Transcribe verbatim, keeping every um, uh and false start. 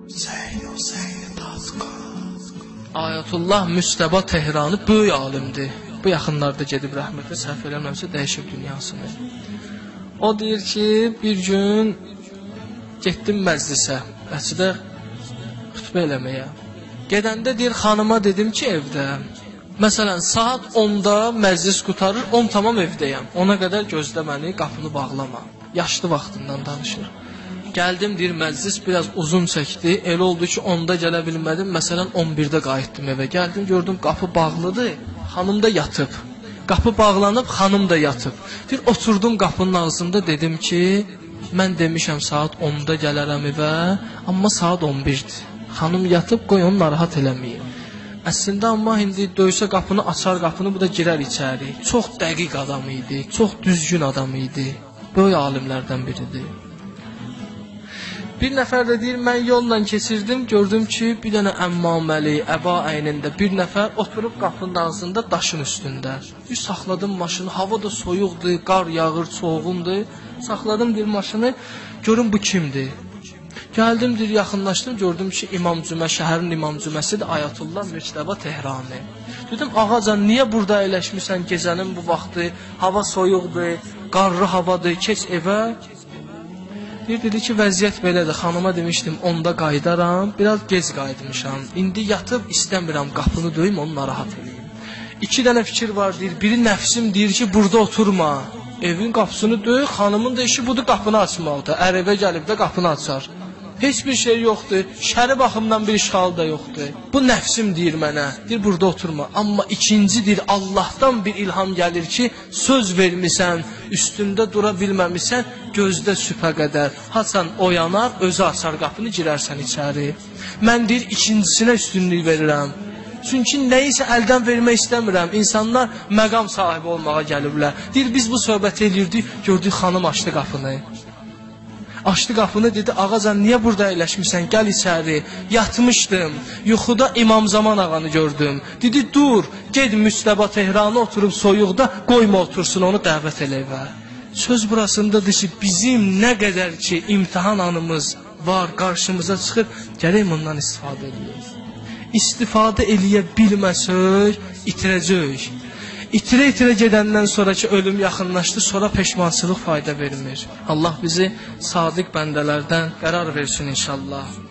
Ayətullah Müstəba Tehrani böyük alimdir. Bu yaxınlarda gedib rəhmətə səhv eləməmsə dəyişib dünyasını. O deyir ki, bir gün getdim məclisə, məscidə xütbə eləməyə. Gedəndə deyir, xanıma dedim ki, evdə. Məsələn, saat onda məclis qutarır, on tamam evdəyəm. Ona qədər gözlə məni, qapını bağlama. Yaşlı vaxtından danışır. Gəldim, deyir, məclis biraz uzun çəkdi. Elə oldu ki, onda gələ bilmədim. Məsələn, on birdə qayıtdım evə. Gəldim, gördüm, qapı bağlıdır. Xanım da yatıb. Qapı bağlanıb, xanım da yatıb. Deyir, oturdum qapının ağzında, dedim ki, mən demişəm saat onda gələrəm evə, amma saat on birdir. Xanım yatıb, qoy onu narahat eləməyim. Əslində, amma indi döysə qapını, açar qapını, bu da girər içəri. Çox dəqiq adam idi, çox düzgün adam idi. Böyük alimlərdən biridir. Bir nəfər də deyir, mən yolla keçirdim, gördüm ki, bir dənə əmmaməli, əba əynində bir nəfər oturub qapının ağzında daşın üstündə. Bir saxladım maşını, hava da soyuqdur, qar yağır, soğuqundur. Saxladım deyir maşını, görüm bu kimdir? Gəldim deyir, yaxınlaşdım, gördüm ki, İmam Cümə, şəhərin İmam Cüməsidir, Ayətullah Müstəba Tehrani. Dedim, ağacan, niyə burada əyləşmirsən gecənin bu vaxtı, hava soyuqdur, qarlı havadır, keç evə. Bir dedi ki, vəziyyət belədir, xanıma demişdim, onda qaydaram, biraz gec qayıtmışam. İndi yatıb istəmirəm, qapını döyüm, onu narahat edeyim. İki dənə fikir var, deyir, biri nəfsim deyir ki, burada oturma, evin qapısını döy, xanımın da işi budur, qapını açmaqdır, ərəbə gəlib də qapını açar. Heç bir şey yoxdur, şəri baxımdan bir işğal da yoxdur. Bu nəfsim deyir mənə, deyir, burada oturma. Amma ikinci deyir, Allahdan bir ilham gəlir ki, söz vermisən, üstündə dura bilməmisən, gözdə sübhə qədər. Haçan oyanar, özü açar qapını, girərsən içəri. Mən deyir, ikincisinə üstünlük verirəm. Çünki nəyisə əldən vermək istəmirəm. İnsanlar məqam sahibi olmağa gəliblər. Deyir, biz bu söhbət eləyirdik, gördük, xanım açdı qapını. Açdı qapını, dedi, ağacan, niyə burada əyləşmirsən, gəl içəri. Yatmışdım, yuxuda İmam Zaman ağanı gördüm. Dedi, dur, ged Müstəba Tehrani oturub soyuqda, qoyma otursun, onu dəvət elə evə. Söz burasındadır ki, bizim nə qədər ki, imtihan anımız var, qarşımıza çıxır, gələk ondan istifadə edirik. İstifadə eləyə bilməsək, itirəcək. İtirə-itirə gedəndən sonraki ölüm yaxınlaşdı, sonra peşmançılıq fayda vermir. Allah bizi sadiq bəndələrdən qərar versin inşallah.